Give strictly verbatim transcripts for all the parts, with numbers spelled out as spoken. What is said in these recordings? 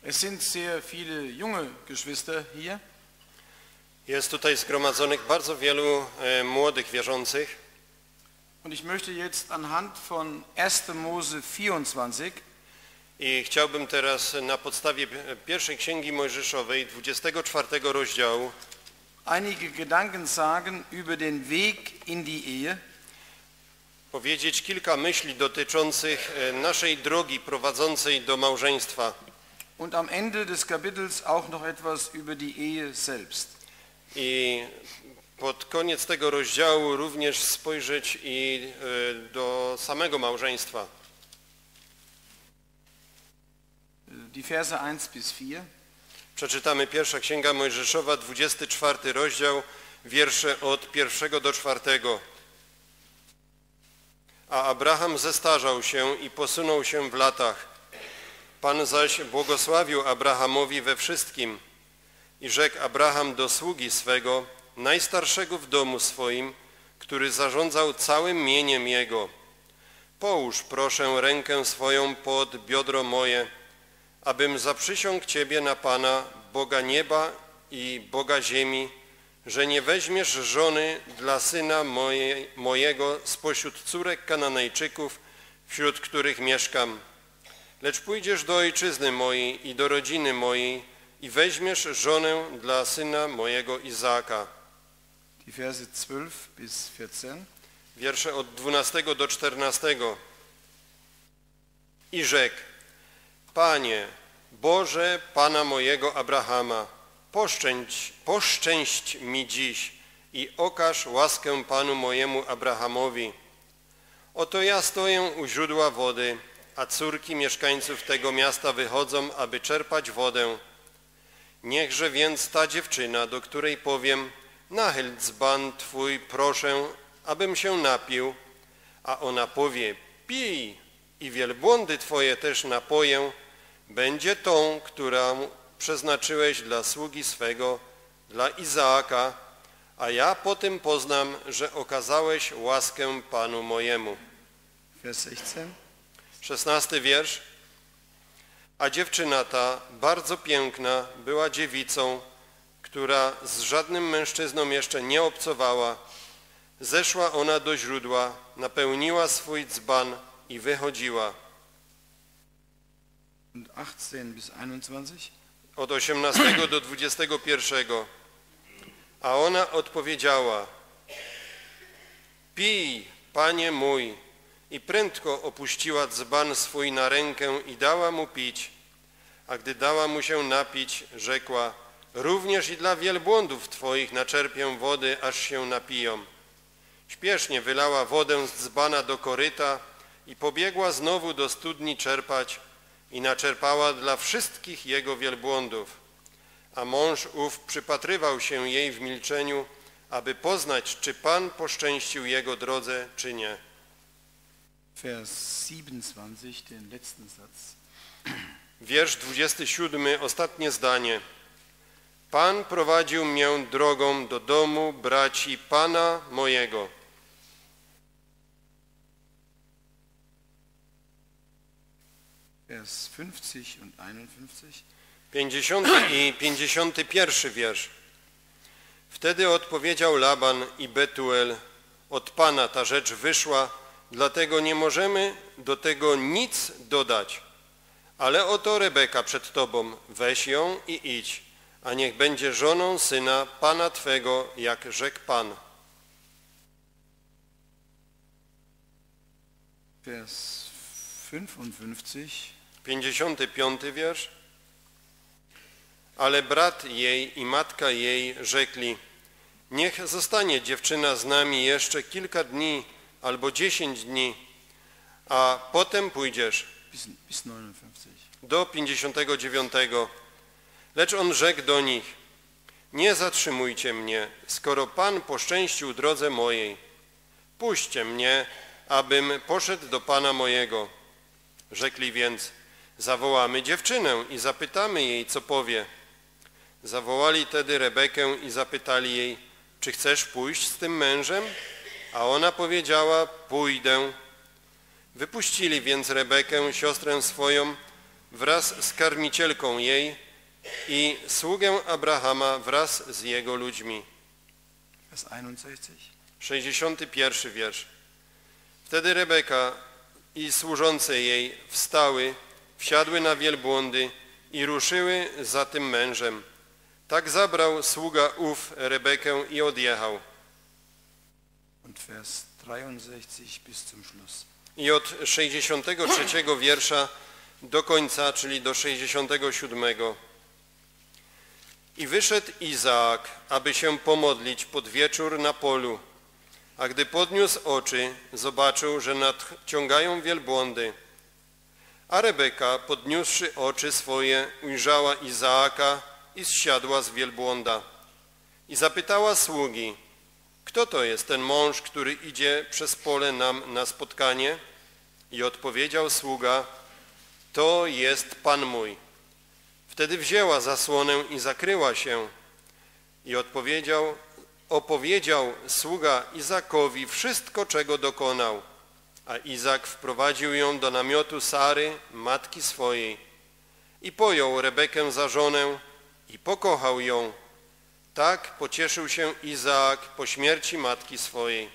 Es sind sehr viele junge Geschwister hier. Jest tutaj zgromadzonych bardzo wielu e, młodych wierzących. Und ich möchte jetzt anhand von erster Mose vierundzwanzig I chciałbym teraz na podstawie pierwszej Księgi Mojżeszowej, dwudziestego czwartego rozdziału, einige Gedanken sagen über den Weg in die Ehe. powiedzieć kilka myśli dotyczących e, naszej drogi prowadzącej do małżeństwa. Und am Ende des Kapitels auch noch etwas über die Ehe selbst. I pod koniec tego rozdziału również spojrzeć i e, do samego małżeństwa. Die Verse eins bis vier. Przeczytamy pierwsza Księga Mojżeszowa, dwudziesty czwarty rozdział, wiersze od pierwszego do czwartego. A Abraham zestarzał się i posunął się w latach. Pan zaś błogosławił Abrahamowi we wszystkim i rzekł Abraham do sługi swego, najstarszego w domu swoim, który zarządzał całym mieniem jego. Połóż proszę rękę swoją pod biodro moje, abym zaprzysiągł Ciebie na Pana, Boga nieba i Boga ziemi, że nie weźmiesz żony dla syna moje, mojego spośród córek Kananejczyków, wśród których mieszkam. Lecz pójdziesz do ojczyzny mojej i do rodziny mojej i weźmiesz żonę dla syna mojego Izaaka. Die Verse zwölf bis vierzehn. Wiersze od dwunastego do czternastego. I rzekł, Panie, Boże Pana mojego Abrahama, poszczęść, poszczęść mi dziś i okaż łaskę Panu mojemu Abrahamowi. Oto ja stoję u źródła wody, a córki mieszkańców tego miasta wychodzą, aby czerpać wodę. Niechże więc ta dziewczyna, do której powiem, nachyl dzban Twój, proszę, abym się napił, a ona powie, pij i wielbłądy Twoje też napoję, będzie tą, którą przeznaczyłeś dla sługi swego, dla Izaaka, a ja po tym poznam, że okazałeś łaskę Panu mojemu. Vers sechzehn. Szesnasty wiersz. A dziewczyna ta, bardzo piękna, była dziewicą, która z żadnym mężczyzną jeszcze nie obcowała. Zeszła ona do źródła, napełniła swój dzban i wychodziła. Und achtzehn bis einundzwanzig. Od osiemnastego do dwudziestego pierwszego. A ona odpowiedziała, pij, Panie mój, i prędko opuściła dzban swój na rękę i dała mu pić. A gdy dała mu się napić, rzekła, również i dla wielbłądów Twoich naczerpię wody, aż się napiją. Śpiesznie wylała wodę z dzbana do koryta i pobiegła znowu do studni czerpać i naczerpała dla wszystkich jego wielbłądów. A mąż ów przypatrywał się jej w milczeniu, aby poznać, czy Pan poszczęścił jego drodze, czy nie. Vers siebenundzwanzig, den letzten Satz. Wiersz dwudziesty siódmy, ostatnie zdanie. Pan prowadził mnie drogą do domu braci Pana mojego. Vers fünfzig und einundfünfzig. pięćdziesiąty i pięćdziesiąty pierwszy wiersz. Wtedy odpowiedział Laban i Betuel, od Pana ta rzecz wyszła, dlatego nie możemy do tego nic dodać. Ale oto Rebeka przed Tobą, weź ją i idź, a niech będzie żoną syna Pana Twego, jak rzekł Pan. Vers fünfundfünfzig. pięćdziesiąty piąty wiersz. Ale brat jej i matka jej rzekli, niech zostanie dziewczyna z nami jeszcze kilka dni albo dziesięć dni, a potem pójdziesz. Bis, bis neunundfünfzig. Do pięćdziesiątego dziewiątego. Lecz on rzekł do nich, nie zatrzymujcie mnie, skoro Pan poszczęścił drodze mojej. Puśćcie mnie, abym poszedł do Pana mojego. Rzekli więc, zawołamy dziewczynę i zapytamy jej, co powie. Zawołali tedy Rebekę i zapytali jej, czy chcesz pójść z tym mężem? A ona powiedziała, pójdę. Wypuścili więc Rebekę, siostrę swoją, wraz z karmicielką jej i sługę Abrahama wraz z jego ludźmi. Vers einundsechzig. sześćdziesiąty pierwszy wiersz. Wtedy Rebeka i służące jej wstały, wsiadły na wielbłądy i ruszyły za tym mężem. Tak zabrał sługa ów Rebekę i odjechał. Und Vers dreiundsechzig bis zum Schluss. I od sześćdziesiątego trzeciego wiersza do końca, czyli do sześćdziesiątego siódmego. I wyszedł Izaak, aby się pomodlić pod wieczór na polu, a gdy podniósł oczy, zobaczył, że nadciągają wielbłądy. A Rebeka, podniósłszy oczy swoje, ujrzała Izaaka i zsiadła z wielbłąda. I zapytała sługi, kto to jest ten mąż, który idzie przez pole nam na spotkanie? I odpowiedział sługa, to jest Pan mój. Wtedy wzięła zasłonę i zakryła się. I odpowiedział, opowiedział sługa Izakowi wszystko, czego dokonał. A Izak wprowadził ją do namiotu Sary, matki swojej. I pojął Rebekę za żonę i pokochał ją. Tak pocieszył się Izaak po śmierci matki swojej.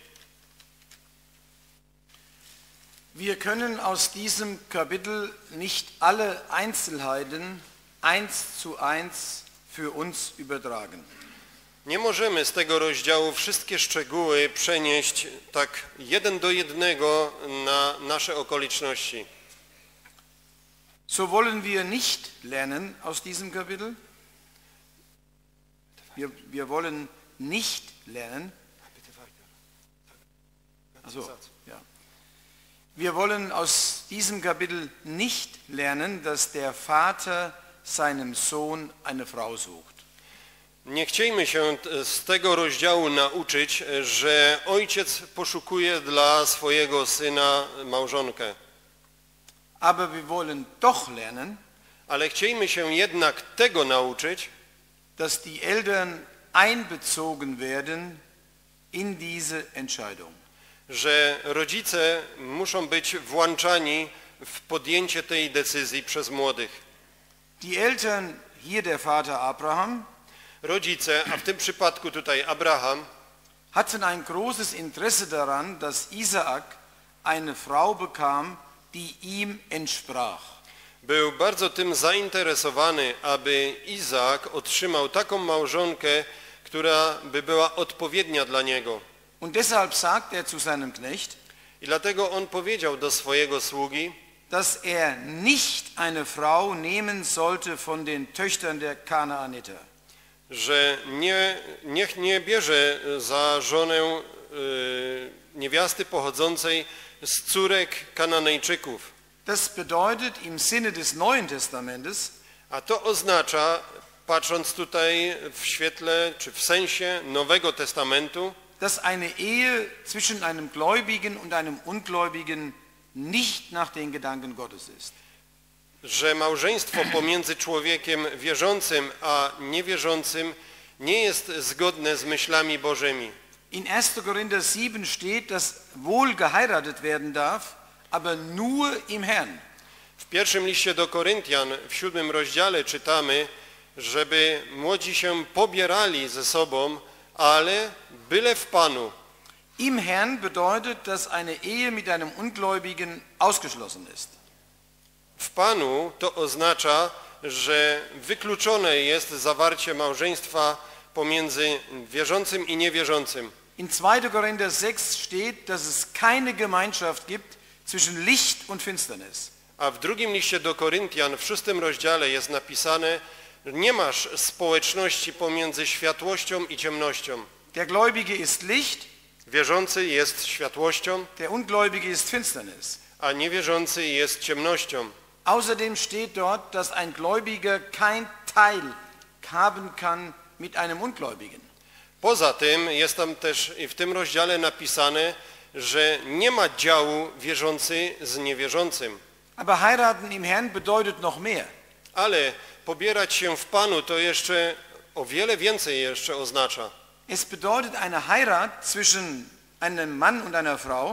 Wir können aus diesem Kapitel nicht alle Einzelheiten eins zu eins für uns übertragen. Nie możemy z tego rozdziału wszystkie szczegóły przenieść tak jeden do jednego na nasze okoliczności. So wollen wir nicht lernen aus diesem Kapitel. Wir, wir wollen nicht lernen. Also, ja. Wir wollen aus diesem Kapitel nicht lernen, dass der Vater seinem Sohn eine Frau sucht. Nie chciejmy się z tego rozdziału nauczyć, że ojciec poszukuje dla swojego syna małżonkę. Aber wir wollen doch lernen, Ale chciejmy się jednak tego nauczyć, dass die Eltern einbezogen werden in diese Entscheidung. że rodzice muszą być włączani w podjęcie tej decyzji przez młodych. Die Eltern, hier der Vater Abraham, Rodzice, a w tym przypadku tutaj Abraham, hatten ein großes Interesse daran, dass Isaak eine Frau bekam, die ihm entsprach. był bardzo tym zainteresowany, aby Izaak otrzymał taką małżonkę, która by była odpowiednia dla niego. Und deshalb sagt er zu seinem Knecht, I dlatego on powiedział do swojego sługi, dass er nicht eine Frau nehmen sollte von den Töchtern der Kanaaniter. że nie, niech nie bierze za żonę y, niewiasty pochodzącej z córek Kananejczyków. Das bedeutet im Sinne des Neuen Testamentes, A to oznacza, patrząc tutaj w świetle czy w sensie Nowego Testamentu, dass eine Ehe zwischen einem Gläubigen und einem Ungläubigen nicht nach den Gedanken Gottes ist. że małżeństwo pomiędzy człowiekiem wierzącym a niewierzącym nie jest zgodne z myślami Bożymi. In erster Korinther sieben steht, dass wohl geheiratet werden darf, aber nur im Herrn. W pierwszym liście do Koryntian w siódmym rozdziale czytamy, żeby młodzi się pobierali ze sobą, ale byle w Panu. Im Herrn bedeutet, dass eine Ehe mit einem Ungläubigen ausgeschlossen ist. W Panu to oznacza, że wykluczone jest zawarcie małżeństwa pomiędzy wierzącym i niewierzącym. In zweiter Korinther sechs steht, dass es keine Gemeinschaft gibt zwischen Licht und Finsternis. A w drugim liście do Koryntian w szóstym rozdziale jest napisane, że nie masz społeczności pomiędzy światłością i ciemnością. Der Gläubige ist Licht, Wierzący jest światłością, der Ungläubige ist Finsternis. a niewierzący jest ciemnością. Außerdem steht dort, dass ein Gläubiger kein Teil haben kann mit einem Ungläubigen. Poza tym jest tam też i w tym rozdziale napisane, że nie ma działu wierzący z niewierzącym. Aber heiraten im Herrn bedeutet noch mehr. Ale pobierać się w Panu to jeszcze o wiele więcej jeszcze oznacza. Es bedeutet eine Heirat zwischen einem Mann und einer Frau,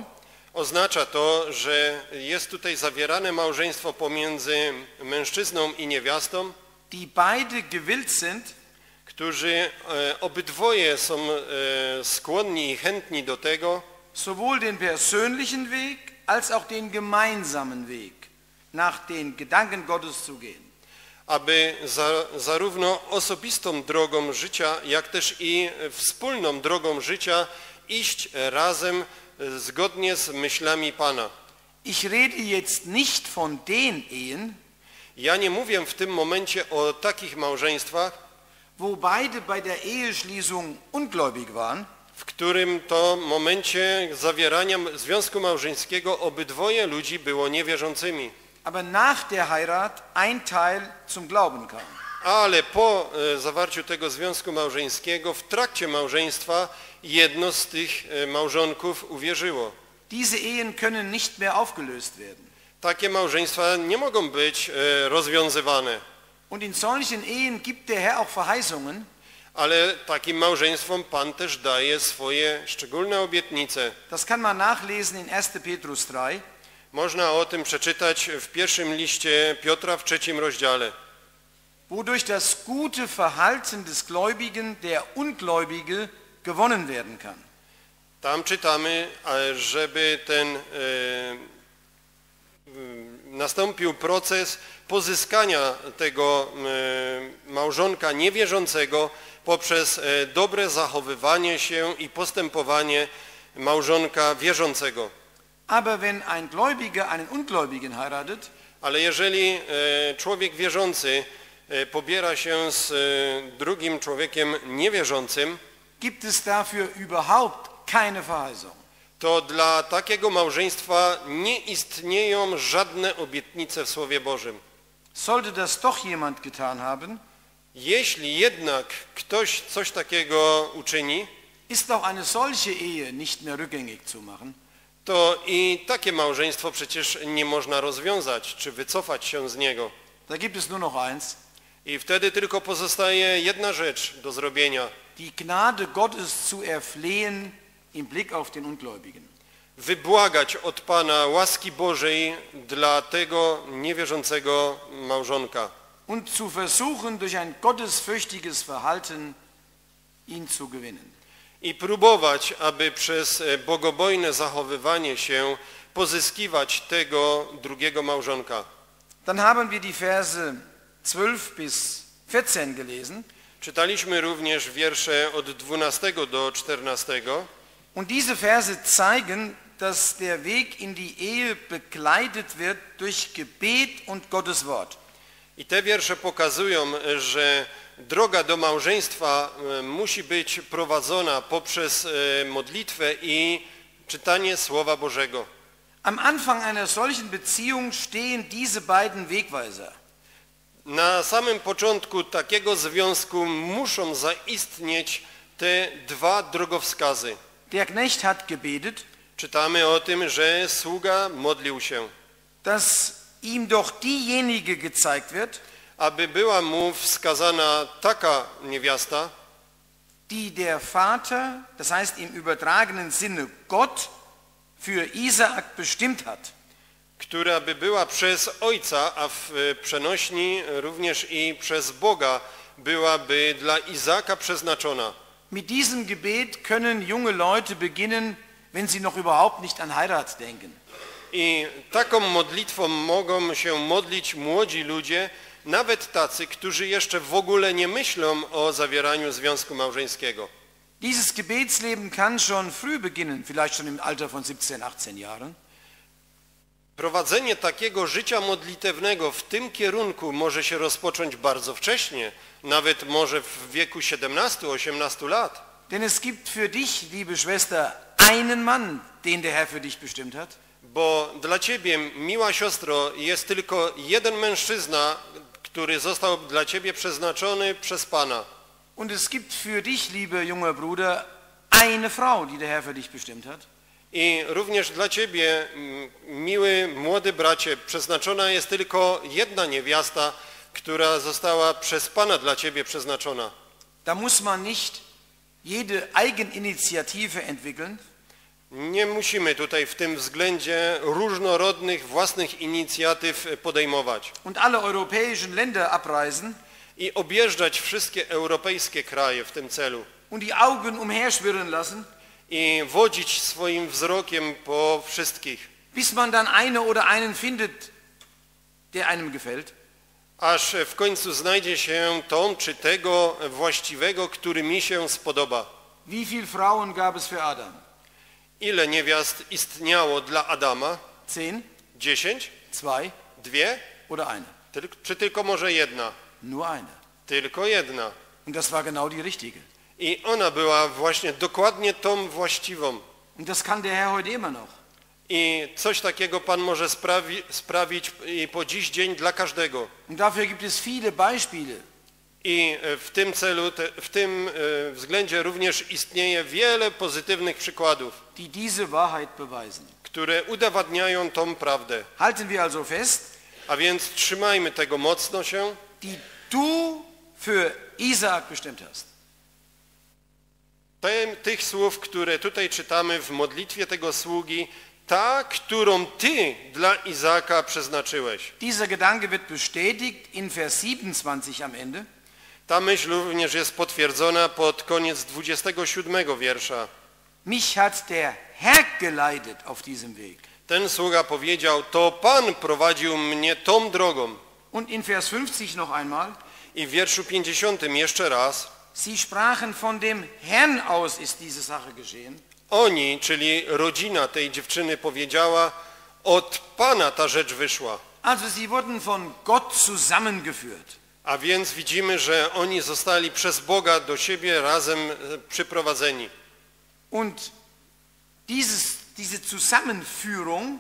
Oznacza to, że jest tutaj zawierane małżeństwo pomiędzy mężczyzną i niewiastą, die beide gewillt sind, którzy e, obydwoje są e, skłonni i chętni do tego, sowohl den persönlichen Weg als auch den gemeinsamen Weg nach den Gedanken Gottes zu gehen. aby za, zarówno osobistą drogą życia, jak też i wspólną drogą życia iść razem zgodnie z myślami Pana. Ich rede jetzt nicht von den Ehen, Ja nie mówię w tym momencie o takich małżeństwach, wo beide bei der Eheschließung ungläubig waren, w którym to momencie zawierania związku małżeńskiego obydwoje ludzi było niewierzącymi. aber nach der Heirat ein Teil zum Glauben kam. Ale po e, zawarciu tego związku małżeńskiego, w trakcie małżeństwa, jedno z tych e, małżonków uwierzyło. Diese Ehen können nicht mehr aufgelöst werden. Takie małżeństwa nie mogą być e, rozwiązywane, Und in solchen Ehen gibt der Herr auch Verheißungen, ale takim małżeństwom Pan też daje swoje szczególne obietnice. das kann man nachlesen in erster Petrus drei. Można o tym przeczytać w pierwszym liście Piotra w trzecim rozdziale. Wodurch das gute Verhalten des Gläubigen der Ungläubige gewonnen werden kann. Tam czytamy, a żeby ten e, nastąpił proces pozyskania tego e, małżonka niewierzącego poprzez e, dobre zachowywanie się i postępowanie małżonka wierzącego. Aber wenn ein Gläubiger einen Ungläubigen heiratet, Ale jeżeli e, człowiek wierzący e, pobiera się z e, drugim człowiekiem niewierzącym, gibt es dafür überhaupt keine Verheißung. to dla takiego małżeństwa nie istnieją żadne obietnice w Słowie Bożym. Sollte das doch jemand getan haben, Jeśli jednak ktoś coś takiego uczyni, ist auch eine solche Ehe nicht mehr rückgängig zu machen. to i takie małżeństwo przecież nie można rozwiązać, czy wycofać się z niego. Da gibt es nur noch eins, I wtedy tylko pozostaje jedna rzecz do zrobienia. die Gnade Gottes zu erflehen im Blick auf den Ungläubigen. Wybłagać od Pana łaski Bożej dla tego niewierzącego małżonka. Und zu versuchen, durch ein gottesfürchtiges Verhalten ihn zu gewinnen. I próbować, aby przez bogobojne zachowywanie się pozyskiwać tego drugiego małżonka. Dann haben wir die Verse zwölf bis vierzehn gelesen. Czytaliśmy również wiersze od dwunastego do czternastego. Und diese Verse zeigen, dass der Weg in die Ehe begleitet wird durch Gebet und Gottes Wort. I te wiersze pokazują, że droga do małżeństwa musi być prowadzona poprzez modlitwę i czytanie Słowa Bożego. Am Anfang einer solchen Beziehung stehen diese beiden Wegweiser. Na samym początku takiego związku muszą zaistnieć te dwa drogowskazy. Der Knecht hat gebetet, Czytamy o tym, że sługa modlił się, dass ihm doch diejenige gezeigt wird, aby była mu wskazana taka niewiasta, die der Vater, das heißt im übertragenen Sinne Gott, für Isaak bestimmt hat. która by była przez Ojca, a w przenośni również i przez Boga byłaby dla Izaaka przeznaczona. Mit diesem Gebet können junge Leute beginnen, wenn sie noch überhaupt nicht an Heirat denken. I taką modlitwą mogą się modlić młodzi ludzie, nawet tacy, którzy jeszcze w ogóle nie myślą o zawieraniu związku małżeńskiego. Dieses Gebetsleben kann schon früh beginnen, vielleicht schon im Alter von siebzehn, achtzehn Jahren. Prowadzenie takiego życia modlitewnego w tym kierunku może się rozpocząć bardzo wcześnie, nawet może w wieku siedemnastu osiemnastu lat. Denn es gibt für dich, liebe Schwester, einen Mann, den der Herr für dich bestimmt hat. Bo dla ciebie, miła siostro, jest tylko jeden mężczyzna, który został dla ciebie przeznaczony przez Pana. Und es gibt für dich, lieber junger Bruder, eine Frau, die der Herr für dich bestimmt hat. I również dla ciebie, miły młody bracie, przeznaczona jest tylko jedna niewiasta, która została przez Pana dla ciebie przeznaczona. Da muss man nicht jede Eigeninitiative entwickeln. Nie musimy tutaj w tym względzie różnorodnych własnych inicjatyw podejmować und alle europäischen Länder abreisen i objeżdżać wszystkie europejskie kraje w tym celu und die Augen umherschwirren lassen, i wodzić swoim wzrokiem po wszystkich, bis man dann eine oder einen findet, der einem gefällt. aż w końcu znajdzie się tą czy tego właściwego, który mi się spodoba. Wie viele Frauen gab es für Adam? Ile niewiast istniało dla Adama? Zehn, Dziesięć? zwei Dwie? oder eine? Tyl- Czy tylko może jedna? Nur eine. Tylko jedna. Und das war genau die richtige. I ona była właśnie dokładnie tą właściwą. Und das kann der Herr heute immer noch. I coś takiego Pan może sprawi, sprawić i po dziś dzień dla każdego. Und dafür gibt es viele Beispiele. I w tym celu, te, w tym e, względzie również istnieje wiele pozytywnych przykładów, die diese Wahrheit beweisen. które udowadniają tą prawdę. Halten wir also fest, A więc trzymajmy tego mocno się, die du für Isaak bestimmt hast. Te, tych słów, które tutaj czytamy w modlitwie tego sługi, ta, którą Ty dla Izaaka przeznaczyłeś. Dieser Gedanke wird bestätigt in Vers siebenundzwanzig am Ende. Ta myśl również jest potwierdzona pod koniec dwudziestego siódmego wiersza. Mich hat der Herr geleitet auf diesem Weg. Ten sługa powiedział, to Pan prowadził mnie tą drogą. Und in Vers fünfzig noch einmal, I w wierszu pięćdziesiątym jeszcze raz, sie sprachen, von dem Herrn aus ist diese Sache geschehen. oni, czyli rodzina tej dziewczyny powiedziała, od Pana ta rzecz wyszła. Also sie wurden von Gott zusammengeführt. A więc widzimy, że oni zostali przez Boga do siebie razem e, przyprowadzeni. Und dieses, diese Zusammenführung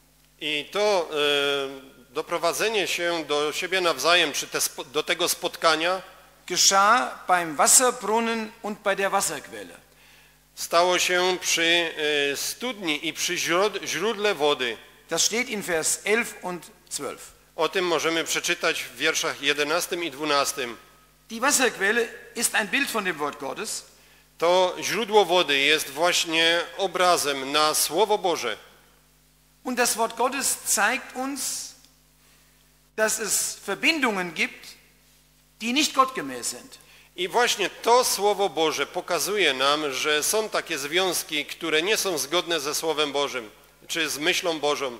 I to e, doprowadzenie się do siebie nawzajem, czy te, spo- do tego spotkania geschah beim Wasserbrunnen und bei der Wasserquelle. stało się przy e, studni i przy źród- źródle wody. Das steht in Vers elf und zwölf. O tym możemy przeczytać w wierszach jedenastym i dwunastym. Die Wasserquelle ist ein Bild von dem Wort Gottes. To źródło wody jest właśnie obrazem na Słowo Boże. Und das Wort Gottes zeigt uns, dass es Verbindungen gibt, die nicht gottgemäß sind. I właśnie to Słowo Boże pokazuje nam, że są takie związki, które nie są zgodne ze Słowem Bożym, czy z myślą Bożą.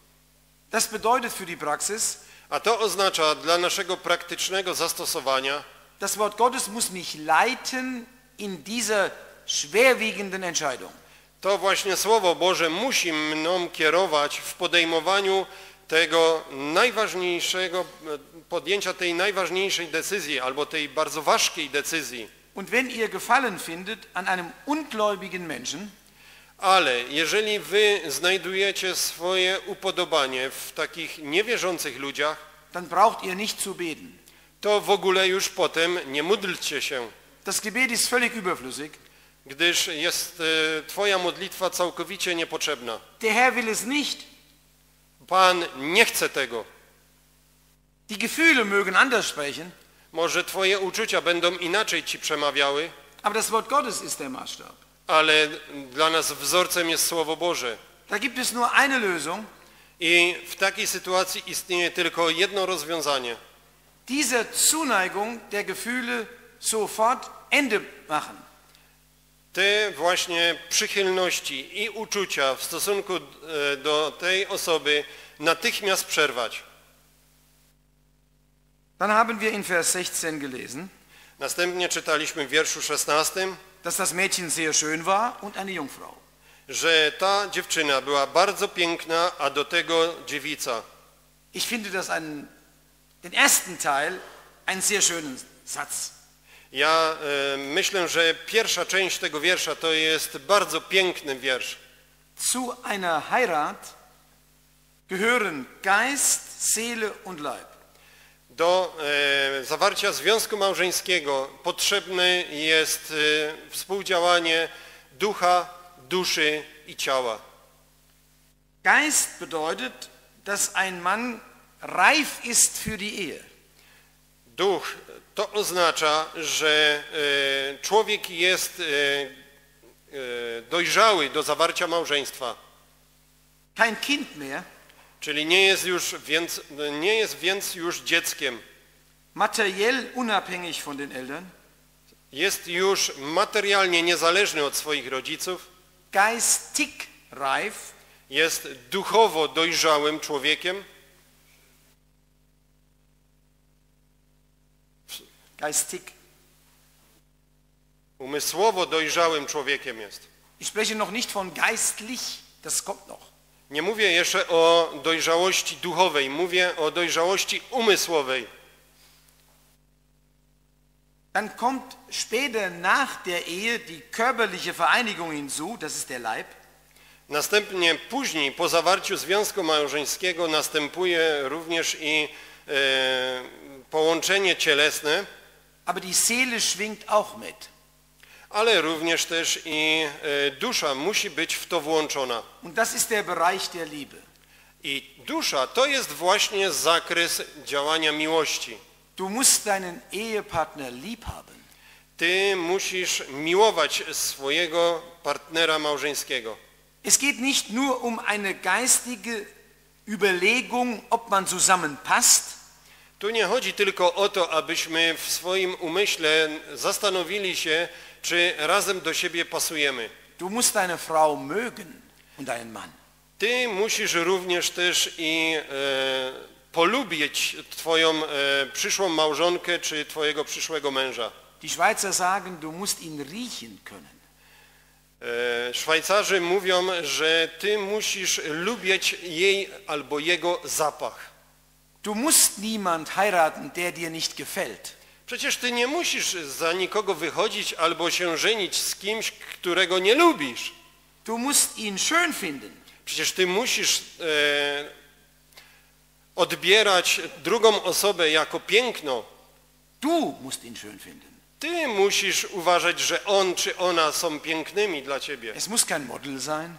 Das bedeutet für die Praxis, A to oznacza dla naszego praktycznego zastosowania, das Wort Gottes muss mich leiten in dieser schwerwiegenden Entscheidung. to właśnie Słowo Boże musi mną kierować w podejmowaniu tego najważniejszego, podjęcia tej najważniejszej decyzji, albo tej bardzo ważkiej decyzji. Und wenn ihr Gefallen findet an einem ungläubigen Menschen, Ale jeżeli wy znajdujecie swoje upodobanie w takich niewierzących ludziach, dann braucht ihr nicht zu beten. to w ogóle już potem nie módlcie się, Das Gebet ist völlig überflüssig. gdyż jest e, twoja modlitwa całkowicie niepotrzebna. Der Herr will es nicht. Pan nie chce tego. Die Gefühle mögen anders sprechen, Może twoje uczucia będą inaczej ci przemawiały, aber das Wort Gottes ist der Maßstab. ale dla nas wzorcem jest Słowo Boże. Da gibt es nur eine Lösung. I w takiej sytuacji istnieje tylko jedno rozwiązanie. Dieser Zuneigung der Gefühle sofort Ende machen. Te właśnie przychylności i uczucia w stosunku e, do tej osoby natychmiast przerwać. Dann haben wir in Vers sechzehn gelesen, Następnie czytaliśmy w wierszu szesnastym, dass das Mädchen sehr schön war und eine Jungfrau. że ta dziewczyna była bardzo piękna, a do tego dziewica. Ich finde das einen, den ersten Teil einen sehr schönen Satz. Ja e, myślę, że pierwsza część tego wiersza to jest bardzo piękny wiersz. Zu einer Heirat gehören Geist, Seele und Leib. Do e, zawarcia związku małżeńskiego potrzebne jest e, współdziałanie ducha, duszy i ciała. Geist bedeutet, dass ein Mann reif ist für die Ehe. Duch to oznacza, że e, człowiek jest dojrzały do zawarcia małżeństwa. Kein Kind mehr, Czyli nie jest już więc, nie jest więc już dzieckiem. materiell unabhängig von den Eltern, Jest już materialnie niezależny od swoich rodziców. geistig reif, Jest duchowo dojrzałym człowiekiem. geistig. Umysłowo dojrzałym człowiekiem jest. Ich spreche noch nicht von geistlich, das kommt noch. Nie mówię jeszcze o dojrzałości duchowej, mówię o dojrzałości umysłowej. Dann kommt später nach der Ehe die körperliche Vereinigung hinzu, das ist der Leib. Następnie później, po zawarciu związku małżeńskiego, następuje również i e, połączenie cielesne, Aber die Seele schwingt auch mit. ale również też i e, dusza musi być w to włączona. Und das ist der Bereich der Liebe. I dusza to jest właśnie zakres działania miłości. Du musst deinen Ehepartner lieb haben. Ty musisz miłować swojego partnera małżeńskiego. Es geht nicht nur um eine geistige Überlegung, ob man zusammenpasst, Tu nie chodzi tylko o to, abyśmy w swoim umyśle zastanowili się, czy razem do siebie pasujemy. du musst deine Frau mögen und deinen Mann. Ty musisz również też i e, polubić twoją e, przyszłą małżonkę, czy twojego przyszłego męża. Die Schweizer sagen, du musst ihn riechen können. E, Szwajcarzy mówią, że ty musisz lubić jej albo jego zapach. Du musst niemand heiraten, der dir nicht gefällt. Przecież ty nie musisz za nikogo wychodzić albo się żenić z kimś, którego nie lubisz. Du musst ihn schön finden. Przecież ty musisz e, odbierać drugą osobę jako piękno. Du musst ihn schön finden. Ty musisz uważać, że on czy ona są pięknymi dla ciebie. Es muss kein Model sein.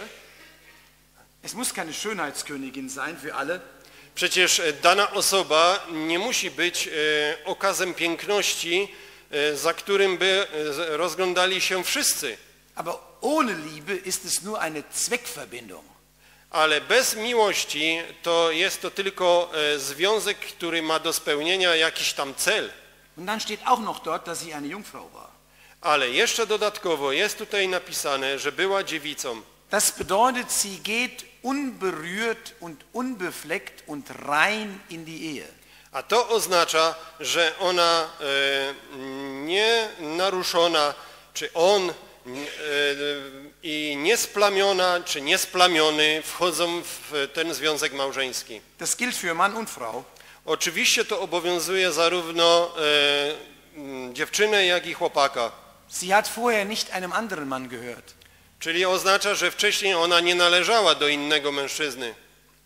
Es muss keine Schönheitskönigin sein für alle. Przecież dana osoba nie musi być e, okazem piękności, e, za którym by e, rozglądali się wszyscy. Aber ohne Liebe ist es nur eine Zweckverbindung. Ale bez miłości to jest to tylko e, związek, który ma do spełnienia jakiś tam cel. Und dann steht auch noch dort, dass sie eine Jungfrau war. Ale jeszcze dodatkowo jest tutaj napisane, że była dziewicą. Das bedeutet, sie geht unberührt und unbefleckt und rein in die Ehe. A to oznacza, że ona e, nie naruszona, czy on e, i niesplamiona, czy niesplamiony wchodzą w ten związek małżeński. Das gilt für Mann und Frau. Oczywiście to obowiązuje zarówno e, dziewczynę, jak i chłopaka. Sie hat vorher nicht einem anderen Mann gehört. Czyli oznacza, że wcześniej ona nie należała do innego mężczyzny.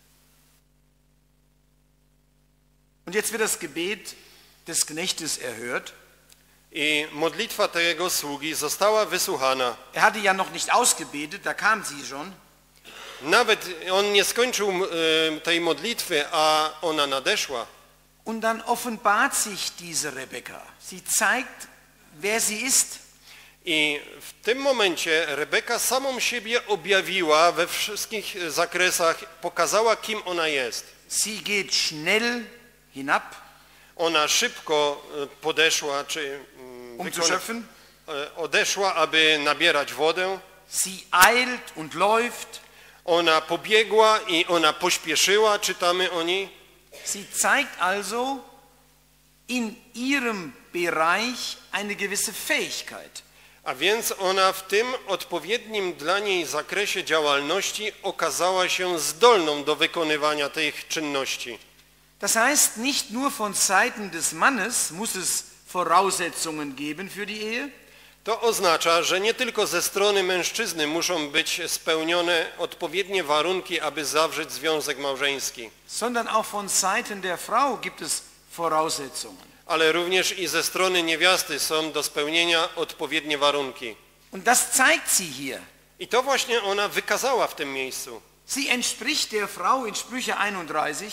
Und jetzt wird das Gebet des Knechtes erhört. I modlitwa tego sługi została wysłuchana. Er hatte ja noch nicht ausgebetet, da kam sie schon. Nawet on nie skończył e, tej modlitwy, a ona nadeszła. Und dann offenbart sich diese Rebekka. Sie zeigt, wer sie ist. I w tym momencie Rebeka samą siebie objawiła we wszystkich zakresach, pokazała, kim ona jest. Sie geht schnell hinab, Ona szybko e, podeszła, czy um wykona- zu schöpfen. e, odeszła, aby nabierać wodę. Sie eilt und läuft. Ona pobiegła i ona pośpieszyła, czytamy o niej. Sie zeigt also in ihrem Bereich eine gewisse Fähigkeit. A więc ona w tym odpowiednim dla niej zakresie działalności okazała się zdolną do wykonywania tych czynności. Das heißt, nicht nur von Seiten des Mannes muss es Voraussetzungen geben für die Ehe, To oznacza, że nie tylko ze strony mężczyzny muszą być spełnione odpowiednie warunki, aby zawrzeć związek małżeński, sondern auch von Seiten der Frau gibt es Voraussetzungen. ale również i ze strony niewiasty są do spełnienia odpowiednie warunki. Und das zeigt sie hier. I to właśnie ona wykazała w tym miejscu. Sie entspricht der Frau in Sprüche einunddreißig,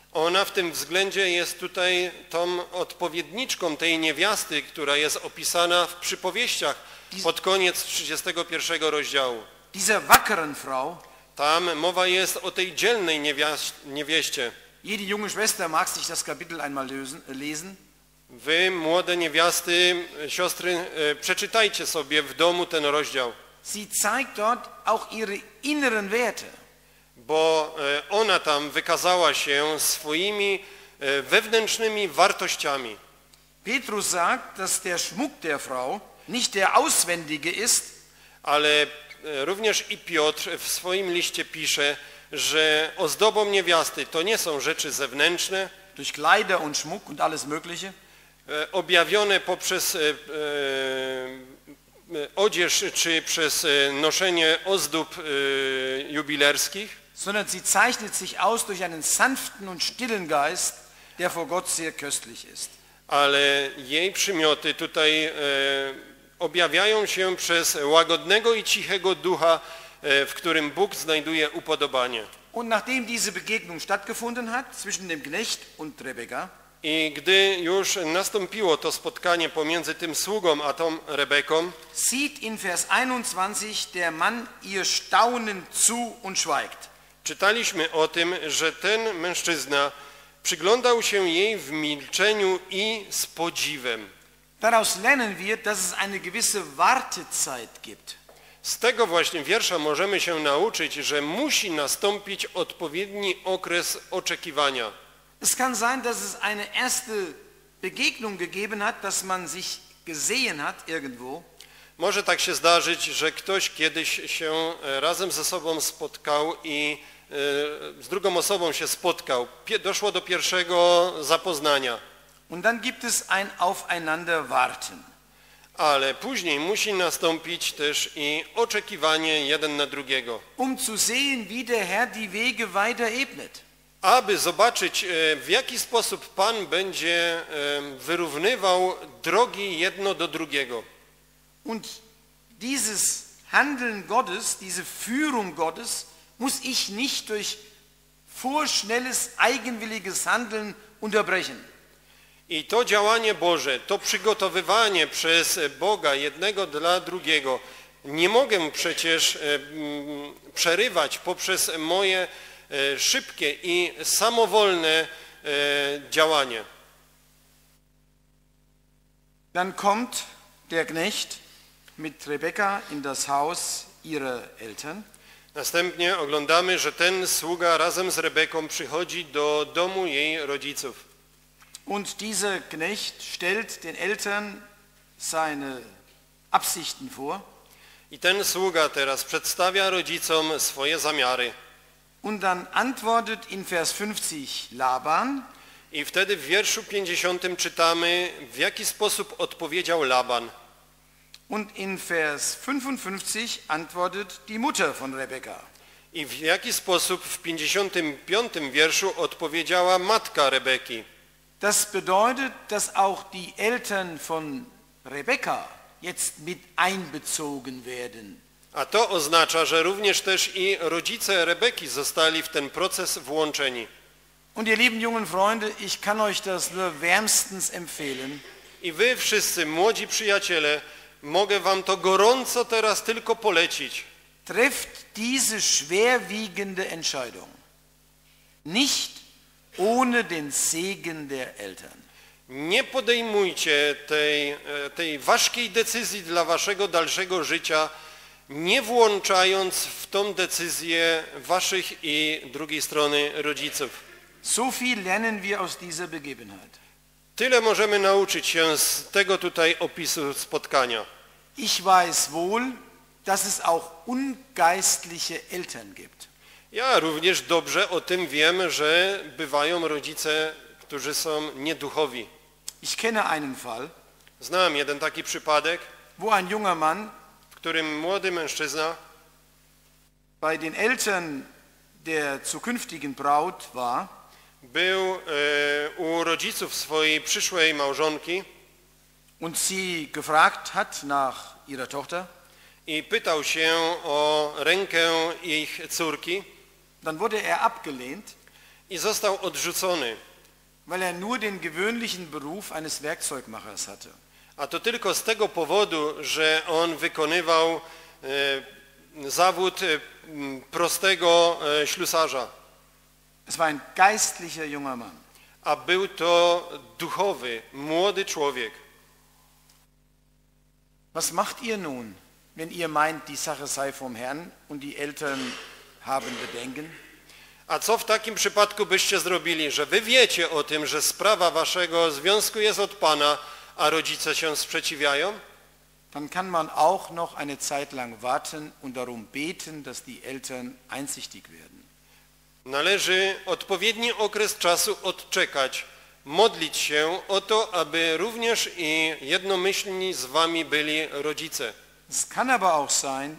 Ona w tym względzie jest tutaj tą odpowiedniczką tej niewiasty, która jest opisana w przypowieściach pod koniec trzydziestego pierwszego rozdziału. Dieser wackeren Frau, Tam mowa jest o tej dzielnej niewias- niewieście. jede junge Schwester mag sich das Kapitel einmal lösen, lesen. Wy, młode niewiasty, siostry, e, przeczytajcie sobie w domu ten rozdział, Sie zeigt dort auch ihre inneren Werte. bo e, ona tam wykazała się swoimi e, wewnętrznymi wartościami. Petrus sagt, dass der Schmuck der Frau nicht der auswendige ist, Ale e, również i Piotr w swoim liście pisze, że ozdobą niewiasty to nie są rzeczy zewnętrzne, durch Kleider und Schmuck und alles Mögliche, e, objawione poprzez e, e, odzież czy przez e, noszenie ozdób e, jubilerskich, sondern sie zeichnet sich aus durch einen sanften und stillen Geist, der vor Gott sehr köstlich ist. ale jej przymioty tutaj e, objawiają się przez łagodnego i cichego ducha, e, w którym Bóg znajduje upodobanie. Und nachdem diese Begegnung stattgefunden hat zwischen dem Knecht und Rebekka, I gdy już nastąpiło to spotkanie pomiędzy tym sługą a tą Rebeką, sieht in Vers einundzwanzig der Mann ihr staunend zu und schweigt. czytaliśmy o tym, że ten mężczyzna przyglądał się jej w milczeniu i z podziwem. Daraus lernen wir, dass es eine gewisse Wartezeit gibt. Z tego właśnie wiersza możemy się nauczyć, że musi nastąpić odpowiedni okres oczekiwania. Es kann sein, dass es eine erste Begegnung gegeben hat, dass man sich gesehen hat irgendwo. Może tak się zdarzyć, że ktoś kiedyś się e, razem ze sobą spotkał i e, z drugą osobą się spotkał. Pie, doszło do pierwszego zapoznania, Und dann gibt es ein Aufeinander warten. ale później musi nastąpić też i oczekiwanie jeden na drugiego, Um zu sehen, wie der Herr die Wege weiter ebnet. aby zobaczyć, e, w jaki sposób Pan będzie e, wyrównywał drogi jedno do drugiego. Und dieses Handeln Gottes, diese Führung Gottes, muss ich nicht durch vorschnelles, eigenwilliges Handeln unterbrechen. I to działanie Boże, to przygotowywanie przez Boga jednego dla drugiego, nie mogę przecież e, m, przerywać poprzez moje e, szybkie i samowolne e, działanie. Dann kommt der Knecht mit Rebekka in das Haus ihrer Eltern. Następnie oglądamy, że ten sługa razem z Rebeką przychodzi do domu jej rodziców. Und dieser Knecht stellt den Eltern seine Absichten vor. I ten sługa teraz przedstawia rodzicom swoje zamiary. Und dann antwortet in Vers fünfzig Laban. I wtedy w wierszu pięćdziesiątym czytamy, w jaki sposób odpowiedział Laban. Und in Vers fünfundfünfzig antwortet die Mutter von Rebekka. I w jaki sposób w pięćdziesiątym piątym wierszu odpowiedziała matka Rebeki. Das bedeutet, dass auch die Eltern von Rebekka jetzt mit einbezogen werden. A to oznacza, że również też i rodzice Rebeki zostali w ten proces włączeni. Und ihr lieben jungen Freunde, ich kann euch das nur wärmstens empfehlen. I wy wszyscy, młodzi przyjaciele, mogę wam to gorąco teraz tylko polecić. Trefft diese schwerwiegende Entscheidung nicht ohne den Segen der Eltern. Nie podejmujcie tej, tej ważkiej decyzji dla waszego dalszego życia, nie włączając w tą decyzję waszych i drugiej strony rodziców. So viel lernen wir aus dieser Begebenheit. Tyle możemy nauczyć się z tego tutaj opisu spotkania. Ich weiß wohl, dass es auch ungeistliche Eltern gibt. Ja również dobrze o tym wiem, że bywają rodzice, którzy są nieduchowi. Ich kenne einen Fall, Znam jeden taki przypadek, wo ein junger Mann w którym młody mężczyzna bei den Eltern der zukünftigen Braut war był e, u rodziców swojej przyszłej małżonki und sie gefragt hat nach ihrer Tochter. i pytał się o rękę ich córki. Dann wurde er abgelehnt. i został odrzucony. weil er nur den gewöhnlichen Beruf eines Werkzeugmachers hatte. A to tylko z tego powodu, że on wykonywał e, zawód e, prostego e, ślusarza. Es war ein geistlicher junger Mann. A był to duchowy, młody człowiek. Was macht ihr nun, wenn ihr meint, die Sache sei vom Herrn und die Eltern haben Bedenken? A co w takim przypadku byście zrobili, że wy wiecie o tym, że sprawa waszego związku jest od Pana, a rodzice się sprzeciwiają? Dann kann man auch noch eine Zeit lang warten und darum beten, dass die Eltern einsichtig werden. Należy odpowiedni okres czasu odczekać, modlić się o to, aby również i jednomyślni z wami byli rodzice. Es kann aber auch sein,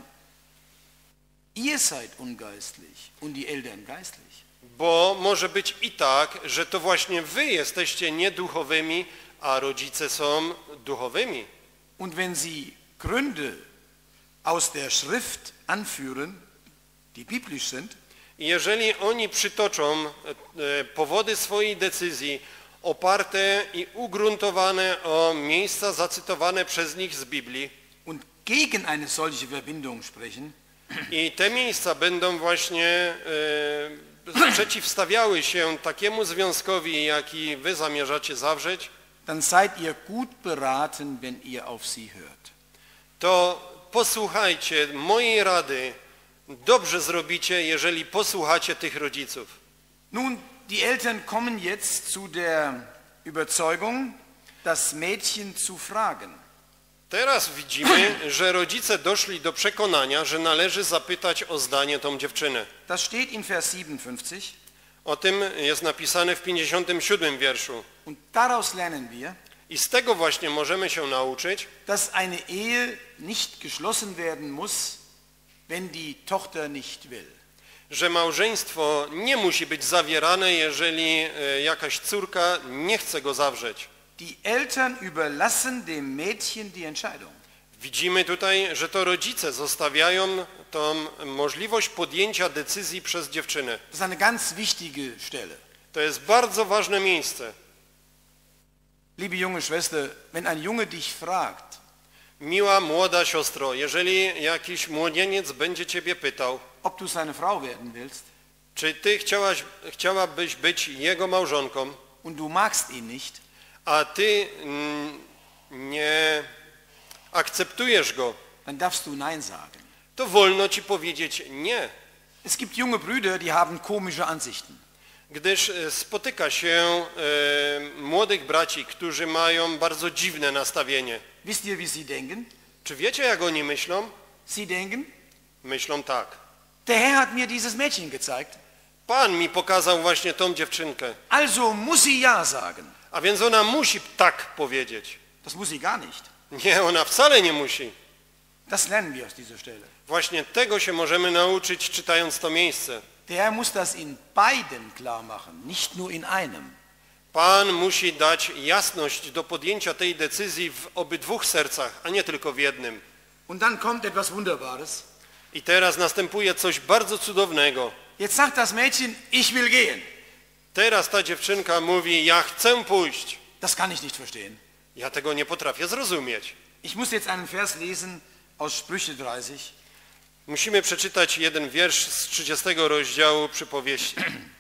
ihr seid ungeistlich und die Eltern geistlich. Bo może być i tak, że to właśnie wy jesteście nieduchowymi, a rodzice są duchowymi. Und wenn sie Gründe aus der Schrift anführen, die biblisch sind, I jeżeli oni przytoczą e, powody swojej decyzji oparte i ugruntowane o miejsca zacytowane przez nich z Biblii und gegen eine solche Verbindung sprechen, i te miejsca będą właśnie e, przeciwstawiały się takiemu związkowi, jaki wy zamierzacie zawrzeć, dann seid ihr gut beraten, wenn ihr auf sie hört. to posłuchajcie mojej rady. Dobrze zrobicie, jeżeli posłuchacie tych rodziców. Nun, die Eltern kommen jetzt zu der Überzeugung, das Mädchen zu fragen. Teraz widzimy, że rodzice doszli do przekonania, że należy zapytać o zdanie tą dziewczynę. Das steht in Vers siebenundfünfzig. O tym jest napisane w pięćdziesiątym siódmym wierszu. Und daraus lernen wir, I z tego właśnie możemy się nauczyć, dass eine Ehe nicht geschlossen werden muss, wenn die Tochter nicht will. że małżeństwo nie musi być zawierane, jeżeli e, jakaś córka nie chce go zawrzeć. Die Eltern überlassen dem Mädchen die Entscheidung. Widzimy tutaj, że to rodzice zostawiają tą możliwość podjęcia decyzji przez dziewczynę. Das ist eine ganz wichtige Stelle. To jest bardzo ważne miejsce. Liebe junge Schwester, wenn ein Junge dich fragt, Miła młoda siostro, jeżeli jakiś młodzieniec będzie ciebie pytał, ob du seine Frau werden willst, czy ty chciałaś, chciałabyś być jego małżonką, und du magst ihn nicht, a ty mm, nie akceptujesz go, dann darfst du Nein sagen. to wolno ci powiedzieć nie, Es gibt junge Brüder, die haben komische Ansichten. gdyż e, spotyka się e, młodych braci, którzy mają bardzo dziwne nastawienie. Wisst ihr, wie sie denken? Czy wiecie, jak oni myślą? Sie denken, Myślą tak. der Herr hat mir dieses Mädchen gezeigt, Pan mi pokazał właśnie tą dziewczynkę, also muss sie Ja sagen. a więc ona musi tak powiedzieć. Das muss sie gar nicht. Nie, ona wcale nie musi. Das lernen wir aus dieser Stelle. Właśnie tego się możemy nauczyć, czytając to miejsce. Der Herr muss das in beiden klar machen, nicht nur in einem. Pan musi dać jasność do podjęcia tej decyzji w obydwu sercach, a nie tylko w jednym. Und dann kommt etwas Wunderbares. I teraz następuje coś bardzo cudownego. Jetzt sagt das Mädchen, ich will gehen. Teraz ta dziewczynka mówi, ja chcę pójść. Das kann ich nicht verstehen. Ja tego nie potrafię zrozumieć. Ich muss jetzt einen Vers lesen aus Sprüche dreißig. Musimy przeczytać jeden wiersz z trzydziestego rozdziału Przypowieści.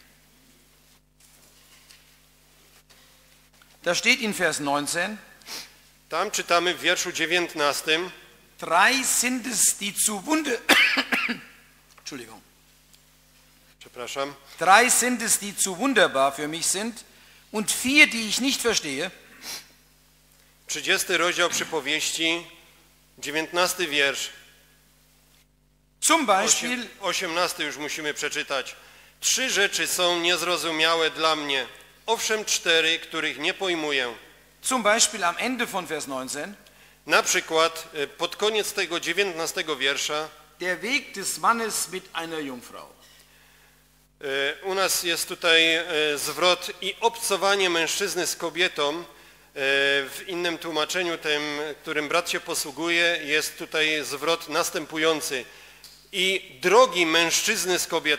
Da steht in Vers neunzehn, Tam czytamy w wierszu dziewiętnastym. drei sind es, die zu Wunder... Entschuldigung. Przepraszam. Drei sind es, die zu wunderbar für mich sind und vier, die ich nicht verstehe. trzydziesty rozdział Przypowieści, dziewiętnasty wiersz. Zum Beispiel, osiemnasty już musimy przeczytać. Trzy rzeczy są niezrozumiałe dla mnie. Owszem, cztery, których nie pojmuję. zum Beispiel am Ende von Vers neunzehn, Na przykład e, pod koniec tego dziewiętnastego wiersza der Weg des Mannes mit einer Jungfrau. e, u nas jest tutaj e, zwrot i obcowanie mężczyzny z kobietą. E, w innym tłumaczeniu, tym, którym brat się posługuje, jest tutaj zwrot następujący. I drogi mężczyzny z kobietą.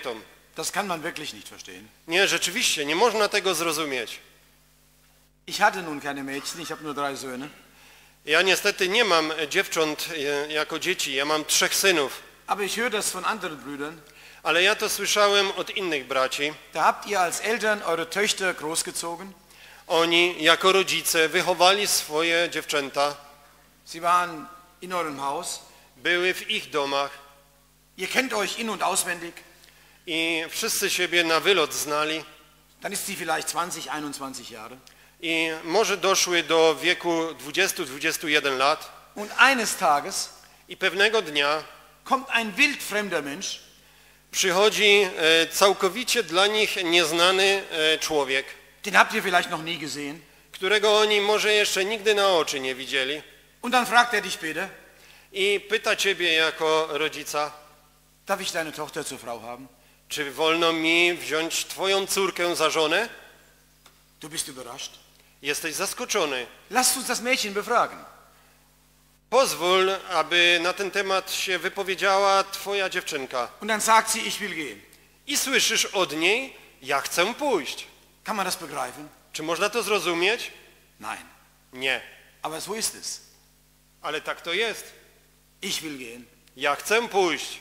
Das kann man wirklich nicht verstehen. Nie, rzeczywiście, nie można tego zrozumieć. Ich hatte nun keine Mädchen, ich habe nur drei Söhne. Ja niestety nie mam dziewcząt e, jako dzieci, ja mam trzech synów. Aber ich höre das von anderen Brüdern. Ale ja to słyszałem od innych braci. Da habt ihr als Eltern eure Töchter großgezogen. Oni jako rodzice wychowali swoje dziewczęta. Sie waren in eurem Haus. Były w ich domach. Ihr kennt euch in- und auswendig. I wszyscy siebie na wylot znali. Dann ist sie vielleicht zwanzig, einundzwanzig Jahre. I może doszły do wieku dwudziestu do dwudziestu jeden lat. Und eines Tages I pewnego dnia kommt ein wildfremder Mensch. przychodzi e, całkowicie dla nich nieznany e, człowiek, Den habt ihr vielleicht noch nie gesehen. którego oni może jeszcze nigdy na oczy nie widzieli. Und dann fragt er dich bitte, I pyta ciebie jako rodzica, darf ich deine Tochter zur Frau haben? czy wolno mi wziąć twoją córkę za żonę? Du bist überrascht. Jesteś zaskoczony. Lasst uns das Mädchen befragen. Pozwól, aby na ten temat się wypowiedziała twoja dziewczynka. Und dann sagt sie, ich will gehen. I słyszysz od niej, ja chcę pójść. Kann man das begreifen? Czy można to zrozumieć? Nein. Nie. Aber so ist es. Ale tak to jest. Ich will gehen. Ja chcę pójść.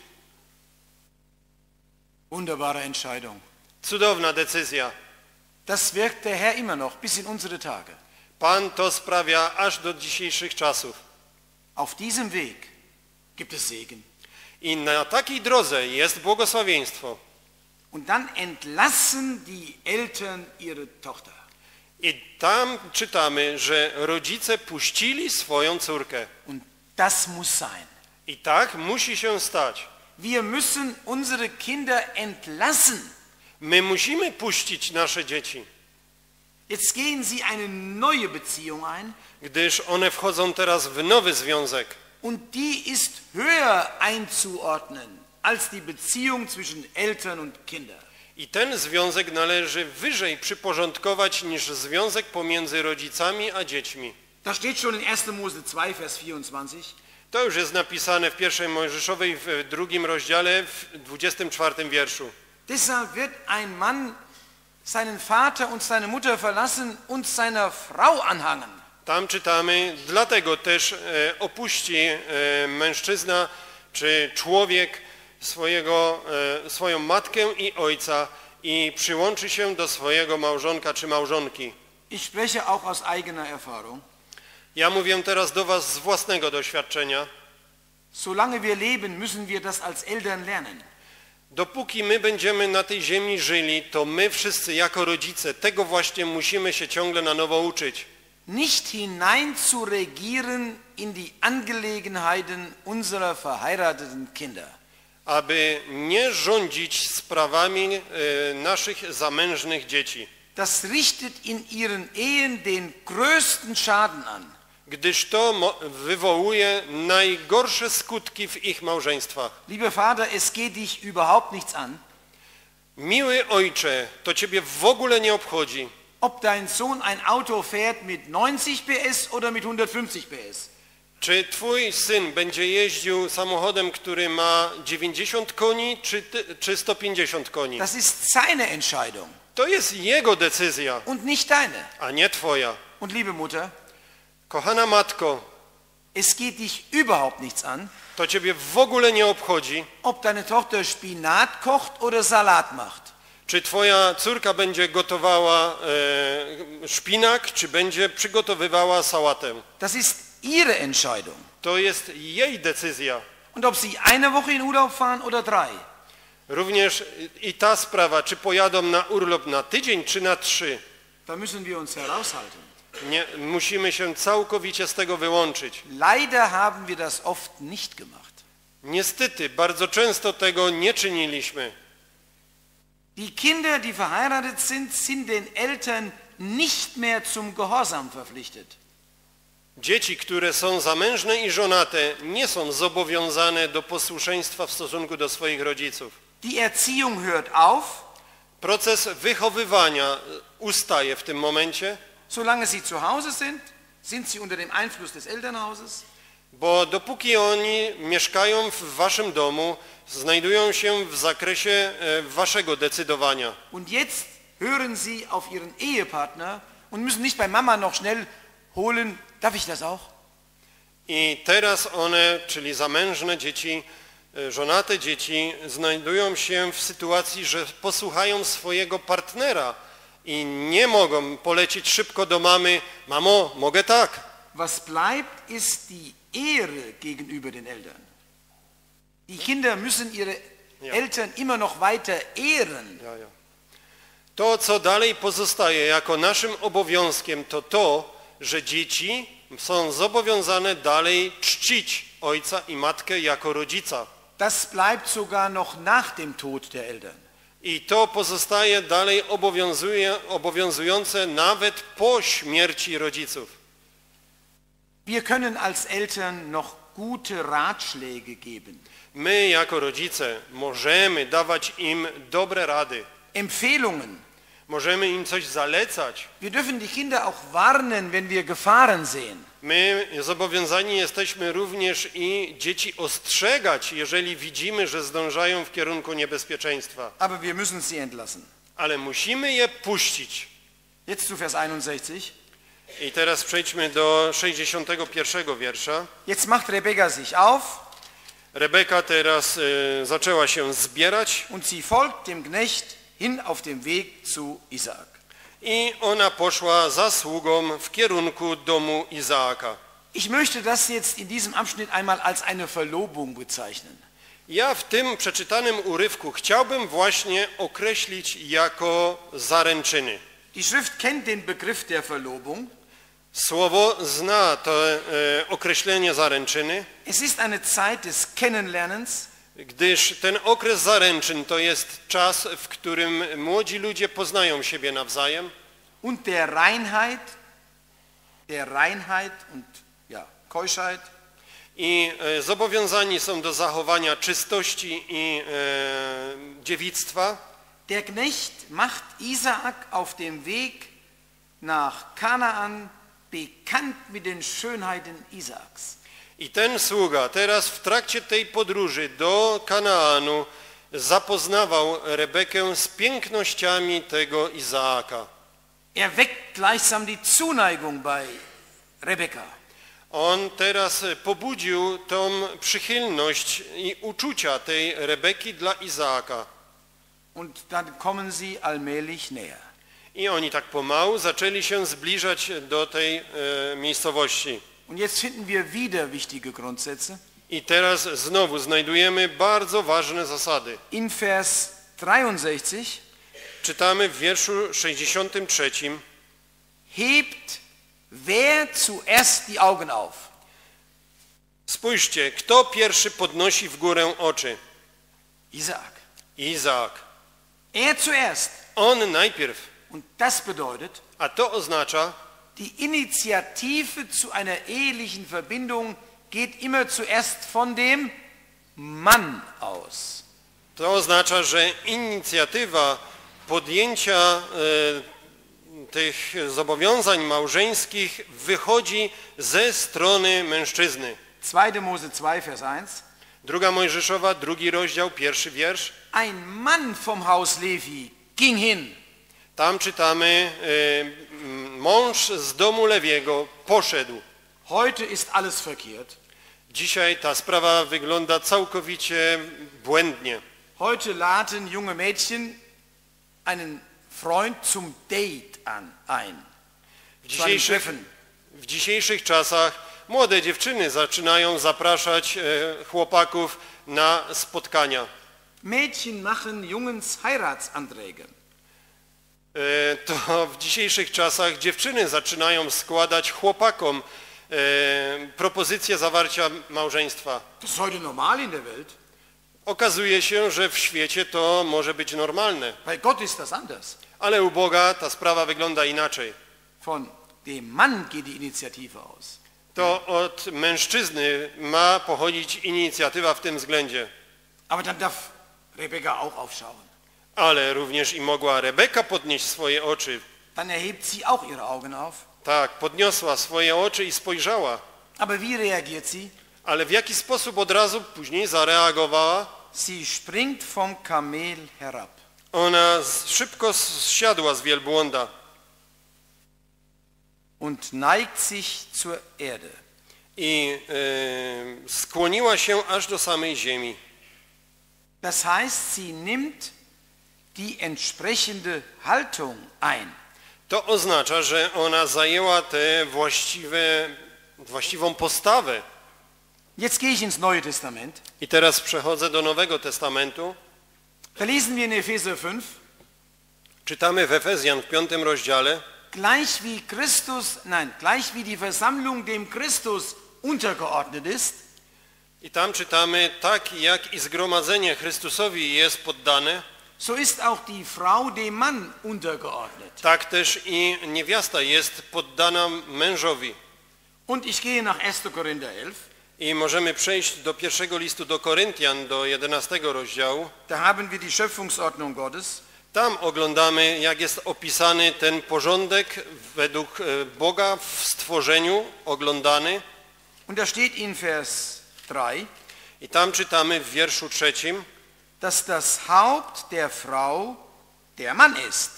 Wunderbare Entscheidung. Cudowna decyzja. Das wirkt der Herr immer noch bis in unsere Tage. Pan to sprawia aż do dzisiejszych czasów. Auf diesem Weg gibt es Segen. I na takiej drodze jest błogosławieństwo. Und dann entlassen die Eltern ihre Tochter. I tam czytamy, że rodzice puścili swoją córkę. Und das muss sein. I tak musi się stać. Wir müssen unsere Kinder entlassen. My musimy puścić nasze dzieci, Jetzt gehen sie eine neue Beziehung ein. gdyż one wchodzą teraz w nowy związek. Und die ist höher einzuordnen als die Beziehung zwischen Eltern und Kindern. I ten związek należy wyżej przyporządkować niż związek pomiędzy rodzicami a dziećmi. Das steht schon in erster Mose zwei, Vers vierundzwanzig. To już jest napisane w pierwszej Mojżeszowej w drugim rozdziale w dwudziestym czwartym wierszu. Deshalb wird ein Mann seinen Vater und seine Mutter verlassen und seiner Frau anhangen. Tam czytamy, dlatego też e, opuści e, mężczyzna czy człowiek swojego, e, swoją matkę i ojca i przyłączy się do swojego małżonka czy małżonki. Ich spreche auch aus eigener Erfahrung. Ja mówię teraz do was z własnego doświadczenia. Solange wir leben, müssen wir das als Eltern lernen. Dopóki my będziemy na tej ziemi żyli, to my wszyscy jako rodzice tego właśnie musimy się ciągle na nowo uczyć. Nicht hinein zu regieren in die Angelegenheiten unserer verheirateten Kinder. Aby nie rządzić sprawami e, naszych zamężnych dzieci. Das richtet in ihren Ehen den größten Schaden an. Gdyż to wywołuje najgorsze skutki w ich małżeństwach. Lieber Vater, es geht dich überhaupt nichts an, Miły ojcze, to ciebie w ogóle nie obchodzi, ob dein Sohn ein Auto fährt mit neunzig P S oder mit hundertfünfzig P S. czy twój syn będzie jeździł samochodem, który ma dziewięćdziesiąt koni, czy, ty, czy sto pięćdziesiąt koni. Das ist seine Entscheidung To jest jego decyzja, und nicht deine. a nie twoja. Und liebe Mutter, Kochana matko, es geht dich überhaupt nichts an, to ciebie w ogóle nie obchodzi, ob deine Tochter Spinat kocht oder Salat macht. czy twoja córka będzie gotowała e, szpinak, czy będzie przygotowywała sałatę. Das ist ihre Entscheidung. To jest jej decyzja. Und ob sie eine Woche in Urlaub fahren oder drei. Również i ta sprawa, czy pojadą na urlop na tydzień, czy na trzy. Da müssen wir uns heraushalten. Nie, musimy się całkowicie z tego wyłączyć. Leider haben wir das oft nicht gemacht. Niestety, bardzo często tego nie czyniliśmy. Die Kinder, die verheiratet sind, sind den Eltern nicht mehr zum Gehorsam verpflichtet. Dzieci, które są zamężne i żonate, nie są zobowiązane do posłuszeństwa w stosunku do swoich rodziców. Die Erziehung hört auf, Proces wychowywania ustaje w tym momencie. solange sie zu Hause sind, sind sie unter dem Einfluss des Elternhauses. Bo dopóki oni mieszkają w waszym domu, znajdują się w zakresie e, waszego decydowania. Und jetzt hören sie auf ihren Ehepartner und müssen nicht bei Mama noch schnell holen, darf ich das auch? I teraz one, czyli zamężne dzieci, e, żonate dzieci, znajdują się w sytuacji, że posłuchają swojego partnera i nie mogą polecieć szybko do mamy, mamo, mogę tak. Was bleibt, ist die Ehre gegenüber den Eltern. Die Kinder müssen ihre Ja. Eltern immer noch weiter ehren. Ja, ja. To, co dalej pozostaje jako naszym obowiązkiem, to to, że dzieci są zobowiązane dalej czcić ojca i matkę jako rodzica. Das bleibt sogar noch nach dem Tod der Eltern. I to pozostaje dalej obowiązuje, obowiązujące nawet po śmierci rodziców. Wir können als Eltern noch gute Ratschläge geben, My jako rodzice możemy dawać im dobre rady, Empfehlungen. możemy im coś zalecać. Wir dürfen die Kinder auch warnen, wenn wir Gefahren sehen. My zobowiązani jesteśmy również i dzieci ostrzegać, jeżeli widzimy, że zdążają w kierunku niebezpieczeństwa. Aber wir müssen sie entlassen. Ale musimy je puścić. Jetzt zu Vers einundsechzig. I teraz przejdźmy do sześćdziesiątego pierwszego wiersza. Jetzt macht Rebekka sich auf Rebeka teraz y, zaczęła się zbierać und sie folgt dem Knecht hin auf dem Weg zu Isaak. i ona poszła za sługą w kierunku domu Izaaka. Ich möchte das jetzt in diesem Abschnitt einmal als eine Verlobung bezeichnen. Ja w tym przeczytanym urywku chciałbym właśnie określić jako zaręczyny. Die Schrift kennt den Begriff der Verlobung. Słowo zna to e, określenie zaręczyny, Es ist eine Zeit des Kennenlernens, gdyż ten okres zaręczyn to jest czas, w którym młodzi ludzie poznają siebie nawzajem und der Reinheit, der Reinheit und ja, Keuschheit. i e, zobowiązani są do zachowania czystości i e, dziewictwa. Der Knecht macht Isaak auf dem Weg nach Kanaan bekannt mit den Schönheiten Isaaks. I ten sługa teraz w trakcie tej podróży do Kanaanu zapoznawał Rebekę z pięknościami tego Izaaka. Er weckt gleichsam die Zuneigung bei Rebekka. On teraz pobudził tą przychylność i uczucia tej Rebeki dla Izaaka. Und dann kommen sie allmählich näher. I oni tak pomału zaczęli się zbliżać do tej e, miejscowości. Und jetzt finden wir wieder wichtige Grundsätze. I teraz znowu znajdujemy bardzo ważne zasady. In Vers dreiundsechzig Czytamy w wierszu sześćdziesiątym trzecim. hebt wer zuerst die Augen auf? Spójrzcie, kto pierwszy podnosi w górę oczy? Isaak. Izaak. Er zuerst. On najpierw. Und das bedeutet, A to oznacza, die Initiative zu einer ehelichen Verbindung geht immer zuerst von dem Mann aus. to oznacza, że inicjatywa podjęcia e, tych zobowiązań małżeńskich wychodzi ze strony mężczyzny. zweite Mose zwei, Vers eins. Druga Mojżeszowa, drugi rozdział, pierwszy wiersz. Ein Mann vom Haus Levi ging hin. Tam czytamy, e, mąż z domu Lewiego poszedł. Heute ist alles verkehrt. Dzisiaj ta sprawa wygląda całkowicie błędnie. Heute laden junge Mädchen einen Freund zum Date an, ein. W Zu einem dzisiejszych, Treffen. w dzisiejszych czasach młode dziewczyny zaczynają zapraszać e, chłopaków na spotkania. Mädchen machen Jungens Heiratsanträge. E, to w dzisiejszych czasach dziewczyny zaczynają składać chłopakom e, propozycje zawarcia małżeństwa. Das ist heute normal in der Welt. Okazuje się, że w świecie to może być normalne, Bei Gott ist das anders. ale u Boga ta sprawa wygląda inaczej. Von dem Mann geht die Initiative aus. To od mężczyzny ma pochodzić inicjatywa w tym względzie. Aber dann darf Rebekka auch aufschauen. Ale również i mogła Rebeka podnieść swoje oczy. Dann erhebt sie auch ihre Augen auf. Tak, podniosła swoje oczy i spojrzała. Aber wie reagiert sie? Ale w jaki sposób od razu później zareagowała? Sie springt vom Kamel herab. Ona z- szybko zsiadła z wielbłąda Und neigt sich zur Erde. i e, skłoniła się aż do samej ziemi. Das heißt, sie nimmt die entsprechende Haltung ein. To oznacza, że ona zajęła tę właściwe, właściwą postawę. Jetzt gehe ich ins Neue Testament. I teraz przechodzę do Nowego Testamentu. Da lesen wir in Epheser fünf, Czytamy w Efezjan w piątym rozdziale. gleich wie Christus, nein, gleich wie die Versammlung dem Christus untergeordnet ist, I tam czytamy, tak jak i zgromadzenie Chrystusowi jest poddane, so ist auch die Frau dem Mann untergeordnet. tak też i niewiasta jest poddana mężowi. Und ich gehe nach erster Korinther elf. I możemy przejść do pierwszego listu do Koryntian, do jedenastego rozdziału. Da haben wir die Schöpfungsordnung Gottes. Tam oglądamy, jak jest opisany ten porządek według e, Boga w stworzeniu, oglądany. Und da steht in Vers drei, I tam czytamy w wierszu trzecim, dass das Haupt der Frau der Mann ist.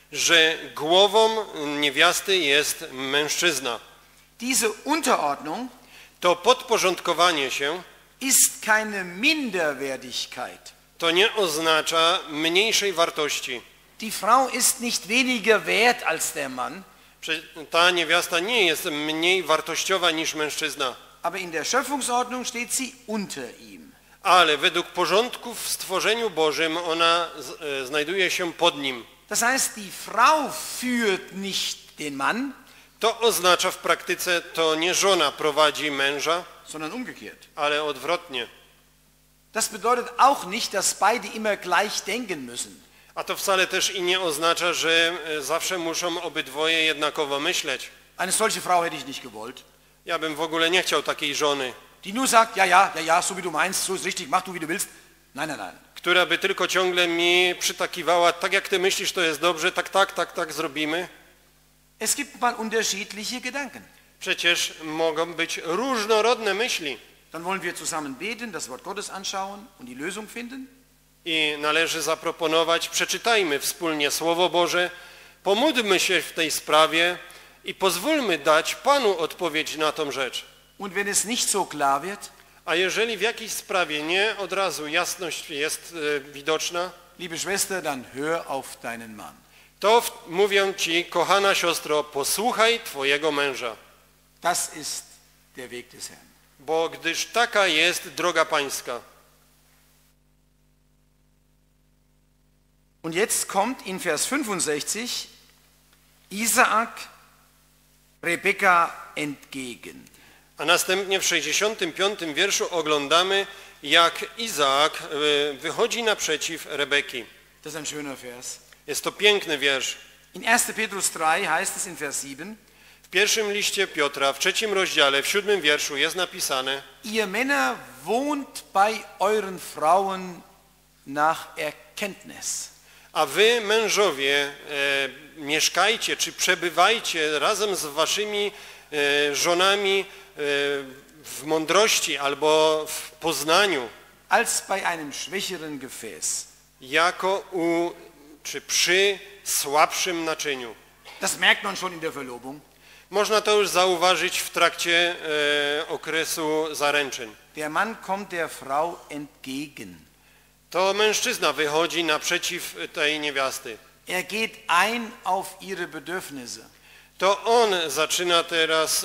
że głową niewiasty jest mężczyzna. Diese Unterordnung To podporządkowanie się ist keine Minderwertigkeit. to nie oznacza mniejszej wartości. Die Frau ist nicht weniger wert als der Mann, Prze- Ta niewiasta nie jest mniej wartościowa niż mężczyzna, aber in der Schöpfungsordnung steht sie unter ihm. ale według porządków w stworzeniu Bożym ona z- e, znajduje się pod nim. Das heißt, die Frau führt nicht den Mann, To oznacza w praktyce, to nie żona prowadzi męża, sondern umgekehrt. ale odwrotnie. Das bedeutet auch nicht, dass beide immer gleich denken müssen. A to wcale też i nie oznacza, że e, zawsze muszą obydwoje jednakowo myśleć. Eine solche Frau hätte ich nicht gewollt, Ja bym w ogóle nie chciał takiej żony, die nur sagt, ja, ja, ja, ja, so wie du meinst, so ist richtig, mach du, wie du willst. Nein, nein, nein. która by tylko ciągle mi przytakiwała, tak jak ty myślisz, to jest dobrze, tak, tak, tak, tak zrobimy. Es gibt mal unterschiedliche Gedanken. Przecież mogą być różnorodne myśli Dann wollen wir zusammen beten, das Wort Gottes anschauen und die Lösung finden. i należy zaproponować, przeczytajmy wspólnie Słowo Boże, pomódlmy się w tej sprawie i pozwólmy dać Panu odpowiedź na tą rzecz. Und wenn es nicht so klar wird, A jeżeli w jakiejś sprawie nie od razu jasność jest e, widoczna, liebe Schwester, dann hör auf deinen Mann. to w, mówią ci, kochana siostro, posłuchaj twojego męża, Das ist der Weg des Herrn. bo gdyż taka jest droga pańska. Und jetzt kommt in Vers fünfundsechzig Isaak Rebekka entgegen. A następnie w sześćdziesiątym piątym wierszu oglądamy, jak Izaak e, wychodzi naprzeciw Rebeki. Das ist ein schöner Vers. Jest to piękny wiersz. In erster Petrus drei heißt es in Vers sieben, W pierwszym liście Piotra, w trzecim rozdziale, w siódmym wierszu jest napisane: ihr Männer wohnt bei euren Frauen nach Erkenntnis. a wy, mężowie, e, mieszkajcie czy przebywajcie razem z waszymi e, żonami e, w mądrości albo w poznaniu, Als bei einem schwächeren Gefäß. jako u, czy przy słabszym naczyniu. Das merkt man schon in der Verlobung. Można to już zauważyć w trakcie e, okresu zaręczyn. Der Mann kommt der Frau entgegen. To mężczyzna wychodzi naprzeciw tej niewiasty. Er geht ein auf ihre Bedürfnisse. To on zaczyna teraz